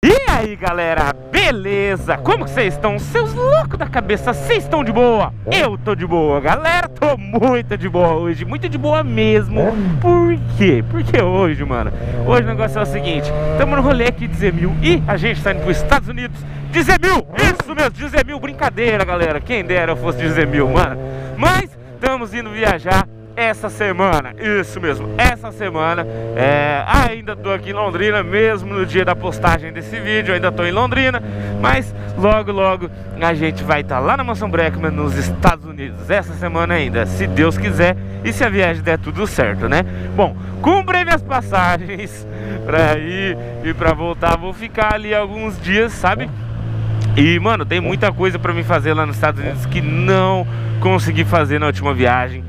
E aí galera, beleza? Como que vocês estão? Seus loucos da cabeça, vocês estão de boa? Eu tô de boa, galera, tô muito de boa hoje, muito de boa mesmo. Por quê? Porque hoje, mano, hoje o negócio é o seguinte: estamos no rolê aqui de Zemil e a gente tá indo pros Estados Unidos de Zemil. Isso mesmo, de Zemil, brincadeira galera, quem dera eu fosse de Zemil, mano. Mas estamos indo viajar essa semana, isso mesmo, essa semana. Ainda tô aqui em Londrina, mesmo no dia da postagem desse vídeo, ainda tô em Londrina, mas logo logo a gente vai estar lá na Mansão Breckman, nos Estados Unidos, essa semana ainda, se Deus quiser e se a viagem der tudo certo, né? Bom, comprei minhas passagens pra ir e pra voltar, vou ficar ali alguns dias, sabe? E, mano, tem muita coisa pra mim fazer lá nos Estados Unidos que não consegui fazer na última viagem.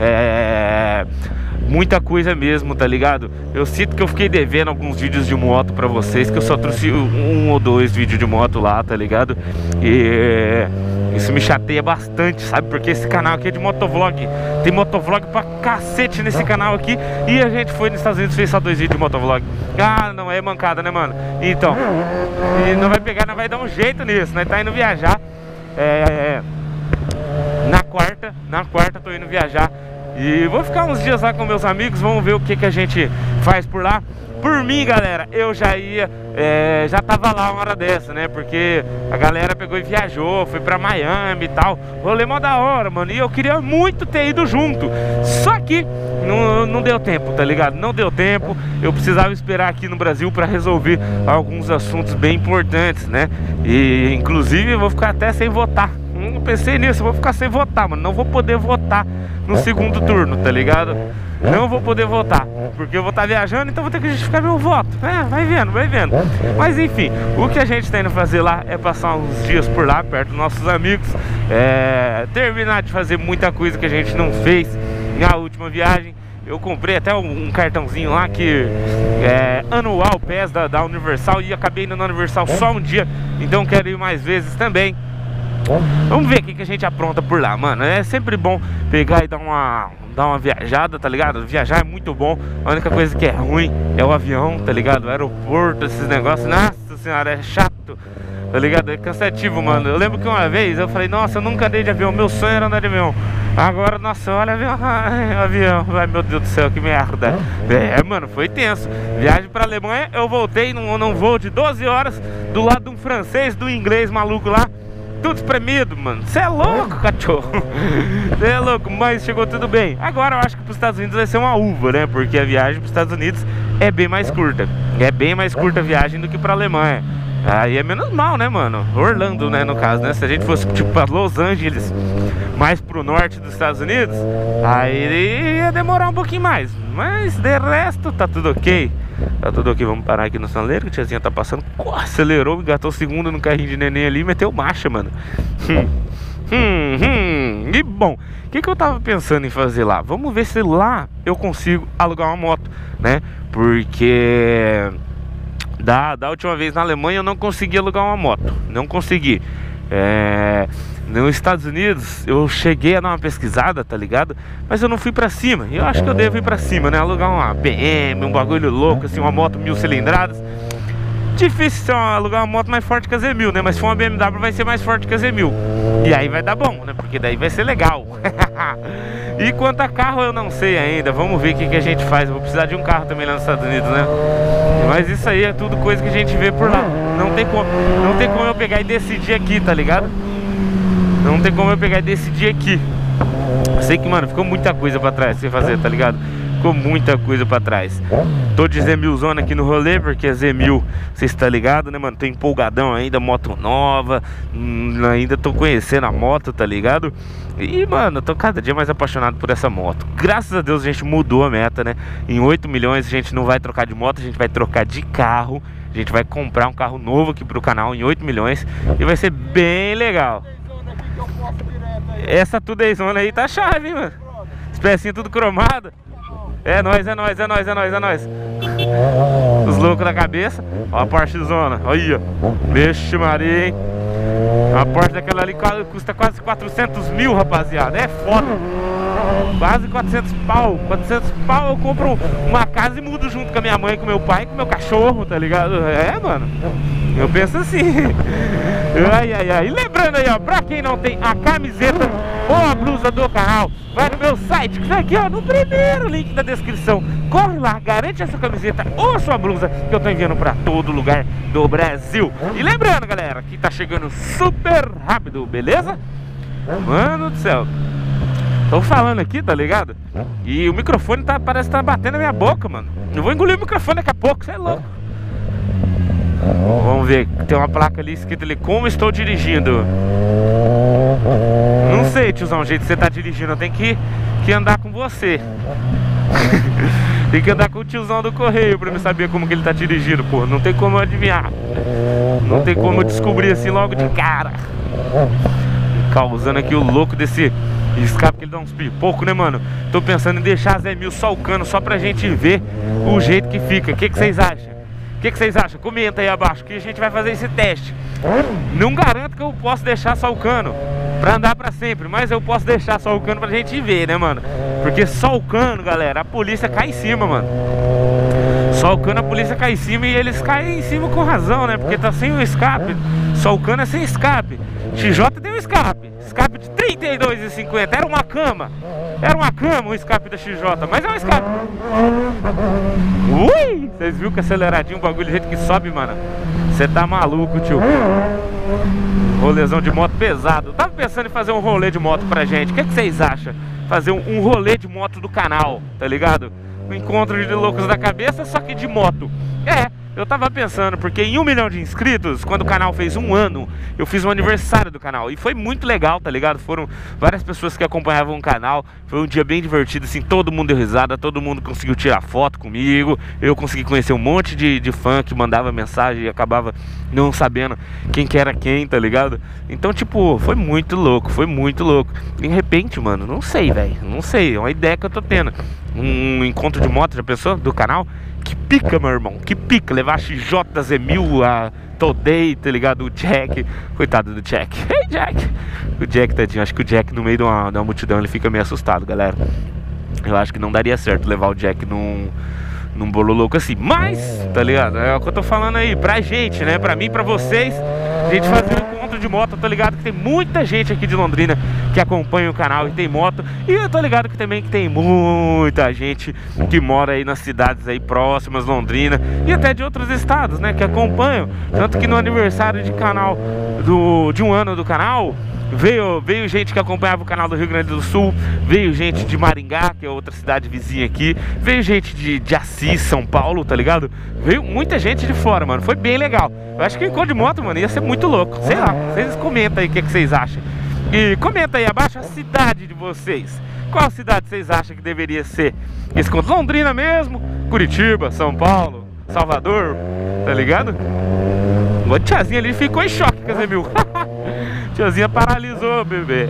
Muita coisa mesmo, tá ligado? Eu sinto que eu fiquei devendo alguns vídeos de moto pra vocês, que eu só trouxe um ou dois vídeos de moto lá, tá ligado? E isso me chateia bastante, sabe? Porque esse canal aqui é de motovlog. Tem motovlog pra cacete nesse canal aqui. E a gente foi nos Estados Unidos e fez só 2 vídeos de motovlog. Ah, não é mancada, né, mano? Então, e não vai pegar, não vai dar um jeito nisso, né? Tá indo viajar na quarta tô indo viajar e vou ficar uns dias lá com meus amigos. Vamos ver o que a gente faz por lá. Por mim, galera, eu já ia, já tava lá uma hora dessa, né? Porque a galera pegou e viajou, foi pra Miami e tal. Rolê mó da hora, mano. E eu queria muito ter ido junto. Só que não deu tempo, tá ligado? Não deu tempo. Eu precisava esperar aqui no Brasil pra resolver alguns assuntos bem importantes, né? E inclusive eu vou ficar até sem votar. Não pensei nisso, eu vou ficar sem votar, mano. Não vou poder votar no segundo turno, tá ligado? Não vou poder votar, porque eu vou estar viajando, então vou ter que justificar meu voto. Vai vendo, vai vendo. Mas enfim, o que a gente tá indo fazer lá é passar uns dias por lá, perto dos nossos amigos, terminar de fazer muita coisa que a gente não fez na última viagem. Eu comprei até um cartãozinho lá que é anual PES da Universal, e acabei indo na Universal só um dia, então quero ir mais vezes também. Vamos ver o que a gente apronta por lá, mano. É sempre bom pegar e dar uma viajada, tá ligado? Viajar é muito bom. A única coisa que é ruim é o avião, tá ligado? O aeroporto, esses negócios, nossa senhora, é chato, tá ligado? É cansativo, mano. Eu lembro que uma vez eu falei, nossa, eu nunca andei de avião, meu sonho era andar de avião. Agora, nossa, olha avião, avião, ai meu Deus do céu, que merda. Mano, foi tenso. Viagem pra Alemanha, eu voltei num voo de 12 horas do lado de um francês, do inglês maluco lá. Tudo espremido, mano. Você é louco, cachorro. Você é louco, mas chegou tudo bem. Agora eu acho que pros Estados Unidos vai ser uma uva, né? Porque a viagem pros Estados Unidos é bem mais curta. É bem mais curta a viagem do que pra Alemanha. Aí é menos mal, né, mano? Orlando, né, no caso, né? Se a gente fosse, tipo, pra Los Angeles, mais pro norte dos Estados Unidos, aí ia demorar um pouquinho mais. Mas, de resto, tá tudo ok. Tá tudo ok, vamos parar aqui no sinaleiro, que a tiazinha tá passando. Acelerou, engatou o segundo no carrinho de neném ali e meteu marcha, mano. E bom, o que eu tava pensando em fazer lá? Vamos ver se lá eu consigo alugar uma moto, né? Porque da última vez na Alemanha eu não consegui alugar uma moto. Não consegui. Nos Estados Unidos eu cheguei a dar uma pesquisada, tá ligado? Mas eu não fui pra cima. Eu acho que eu devo ir pra cima, né? Alugar uma BM, um bagulho louco, assim, uma moto 1000 cilindradas. Difícil alugar uma moto mais forte que a Z1000, né? Mas se for uma BMW vai ser mais forte que a Z1000. E aí vai dar bom, né? Porque daí vai ser legal. E quanto a carro eu não sei ainda. Vamos ver o que a gente faz. Eu vou precisar de um carro também lá nos Estados Unidos, né? Mas isso aí é tudo coisa que a gente vê por lá. Não tem como eu pegar e decidir aqui, tá ligado? Não tem como eu pegar e decidir aqui. Eu sei que, mano, ficou muita coisa pra trás pra você fazer, tá ligado? Ficou muita coisa pra trás. Tô de Z1000 zona aqui no rolê, porque a Z1000, você está ligado, né, mano? Tô empolgadão ainda, moto nova. Ainda tô conhecendo a moto, tá ligado? E, mano, eu tô cada dia mais apaixonado por essa moto. Graças a Deus a gente mudou a meta, né? Em 8 milhões a gente não vai trocar de moto, a gente vai trocar de carro. A gente vai comprar um carro novo aqui pro canal em 8 milhões. E vai ser bem legal. Essa Tudezona aí tá chave, hein, mano? As pecinhas tudo cromada. É nóis, é nóis, é nóis, é nóis, é nóis. Os loucos da cabeça. Ó a Porsche Zona, aí, ó. Vixe Maria, hein? A Porsche daquela ali custa quase 400 mil, rapaziada. É foda. Quase 400 pau. 400 pau eu compro uma casa e mudo junto com a minha mãe, com meu pai, com meu cachorro, tá ligado? É, mano. Eu penso assim. Ai, ai, ai. E lembrando aí, ó, pra quem não tem a camiseta ou a blusa do canal, vai no meu site, que tá aqui, ó, no primeiro link da descrição. Corre lá, garante essa camiseta ou a sua blusa, que eu tô enviando pra todo lugar do Brasil. E lembrando, galera, que tá chegando super rápido, beleza? Mano do céu. Tô falando aqui, tá ligado? E o microfone parece que tá batendo na minha boca, mano. Eu vou engolir o microfone daqui a pouco, você é louco. Vamos ver, tem uma placa ali escrita ali, como estou dirigindo. Não sei, tiozão, o jeito que você tá dirigindo, eu tenho que andar com você. Tem que andar com o tiozão do correio pra eu saber como que ele tá dirigindo, pô. Não tem como eu adivinhar. Não tem como eu descobrir assim logo de cara. Causando aqui o louco desse escape, que ele dá uns pipocos, né, mano? Tô pensando em deixar Zé Mil só o cano, só pra gente ver o jeito que fica. O que vocês acham? O que vocês acham? Comenta aí abaixo que a gente vai fazer esse teste. Não garanto que eu posso deixar só o cano pra andar pra sempre, mas eu posso deixar só o cano pra gente ver, né, mano? Porque só o cano, galera, a polícia cai em cima, mano. Só o cano, a polícia cai em cima e eles caem em cima com razão, né? Porque tá sem o escape. Só o cano é sem escape. XJ deu escape. Escape de 32,50. Era uma cama. Era uma cama o escape da XJ, mas é um escape. Ui! Vocês viram que aceleradinho o bagulho do jeito que sobe, mano? Você tá maluco, tio. Rolezão de moto pesado. Eu tava pensando em fazer um rolê de moto pra gente. O que vocês acham? Fazer um rolê de moto do canal, tá ligado? Um encontro de loucos da cabeça, só que de moto. É, eu tava pensando, porque em 1 milhão de inscritos, quando o canal fez 1 ano, eu fiz um aniversário do canal. E foi muito legal, tá ligado? Foram várias pessoas que acompanhavam o canal. Foi um dia bem divertido, assim, todo mundo deu risada, todo mundo conseguiu tirar foto comigo. Eu consegui conhecer um monte de fã que mandava mensagem e acabava não sabendo quem que era quem, tá ligado? Então, tipo, foi muito louco, foi muito louco. De repente, mano, não sei, velho, não sei, é uma ideia que eu tô tendo. Um encontro de moto, já pensou? Do canal? Que pica, meu irmão, que pica. Levar a XJ, Z1000, a Today, tá ligado? O Jack, coitado do Jack. Hey, Jack. O Jack, tadinho, acho que o Jack no meio de uma multidão ele fica meio assustado, galera. Eu acho que não daria certo levar o Jack num bolo louco assim. Mas, tá ligado? É o que eu tô falando aí, pra gente, né? Pra mim, pra vocês, a gente fazer um encontro de moto. Eu tô ligado que tem muita gente aqui de Londrina que acompanha o canal e tem moto. E eu tô ligado que também que tem muita gente que mora aí nas cidades aí próximas, Londrina, e até de outros estados, né, que acompanham. Tanto que no aniversário de canal de 1 ano do canal, veio gente que acompanhava o canal do Rio Grande do Sul, veio gente de Maringá, que é outra cidade vizinha aqui, veio gente de Assis, São Paulo, tá ligado? Veio muita gente de fora, mano, foi bem legal. Eu acho que o encontro de moto, mano, ia ser muito louco. Sei lá, vocês comentam aí o que vocês acham. E comenta aí abaixo a cidade de vocês. Qual cidade vocês acham que deveria ser esse encontro? Londrina mesmo? Curitiba, São Paulo, Salvador, tá ligado? A tiazinha ali ficou em choque, Casemil. Tiazinha paralisou, bebê.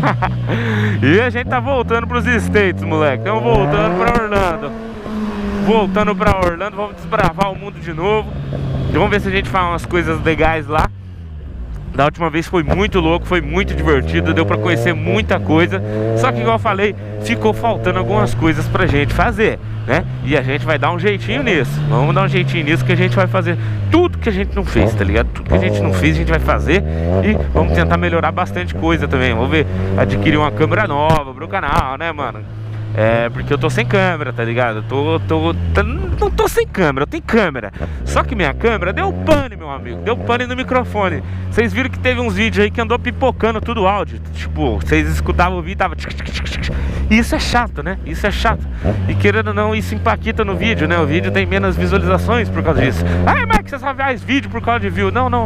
E a gente tá voltando pros States, moleque. Estamos voltando pra Orlando. Voltando pra Orlando, vamos desbravar o mundo de novo. Vamos ver se a gente faz umas coisas legais lá. Da última vez foi muito louco, foi muito divertido, deu pra conhecer muita coisa. Só que, igual eu falei, ficou faltando algumas coisas pra gente fazer, né? E a gente vai dar um jeitinho nisso. Vamos dar um jeitinho nisso, que a gente vai fazer tudo que a gente não fez, tá ligado? Tudo que a gente não fez, a gente vai fazer. E vamos tentar melhorar bastante coisa também. Vamos ver, adquirir uma câmera nova pro canal, né, mano? É, porque eu tô sem câmera, tá ligado? Não tô sem câmera, eu tenho câmera. Só que minha câmera deu pane, meu amigo. Deu pane no microfone. Vocês viram que teve uns vídeos aí que andou pipocando tudo o áudio. Tipo, vocês escutavam o vídeo e tava... E isso é chato, né? Isso é chato. E querendo ou não, isso impacta no vídeo, né? O vídeo tem menos visualizações por causa disso. Ai, Mike, você só faz vídeo por causa de view. Não, não.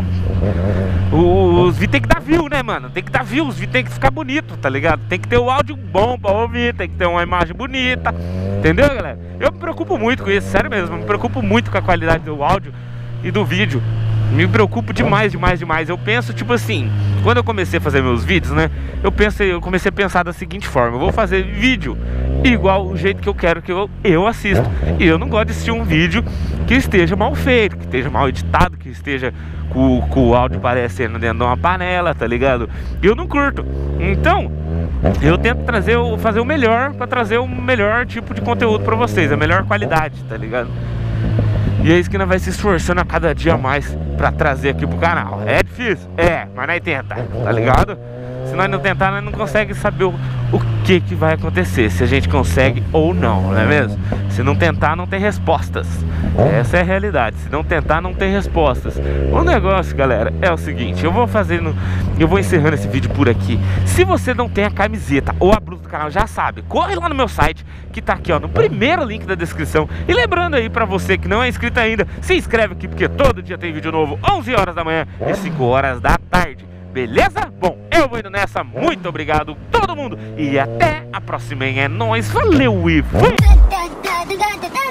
Os vídeos tem que dar view, né, mano? Tem que dar view, os vídeos tem que ficar bonito, tá ligado? Tem que ter o áudio bom pra ouvir, tem que ter uma imagem bonita. Entendeu, galera? Eu me preocupo muito com isso, sério mesmo. Eu me preocupo muito com a qualidade do áudio e do vídeo. Me preocupo demais, demais, demais. Eu penso, tipo assim, quando eu comecei a fazer meus vídeos, né? Eu comecei a pensar da seguinte forma: eu vou fazer vídeo igual o jeito que eu quero que eu assisto. E eu não gosto de assistir um vídeo que esteja mal feito, que esteja mal editado, que esteja com o áudio parecendo dentro de uma panela, tá ligado? Eu não curto. Então eu tento fazer o melhor pra trazer o melhor tipo de conteúdo pra vocês, a melhor qualidade, tá ligado? E é isso que nós vai se esforçando a cada dia mais pra trazer aqui pro canal. É difícil? É, mas nós tenta, tá ligado? Se nós não tentar, nós não conseguimos saber o que vai acontecer, se a gente consegue ou não, não é mesmo? Se não tentar, não tem respostas. Essa é a realidade. Se não tentar, não tem respostas. O negócio, galera, é o seguinte: eu vou encerrando esse vídeo por aqui. Se você não tem a camiseta ou a blusa do canal, já sabe, corre lá no meu site, que tá aqui, ó, no primeiro link da descrição. E lembrando aí, pra você que não é inscrito ainda, se inscreve aqui, porque todo dia tem vídeo novo, 11 horas da manhã e 5 horas da tarde. Beleza? Bom, eu vou indo nessa. Muito obrigado todo mundo e até a próxima, hein? É nóis, valeu e fui!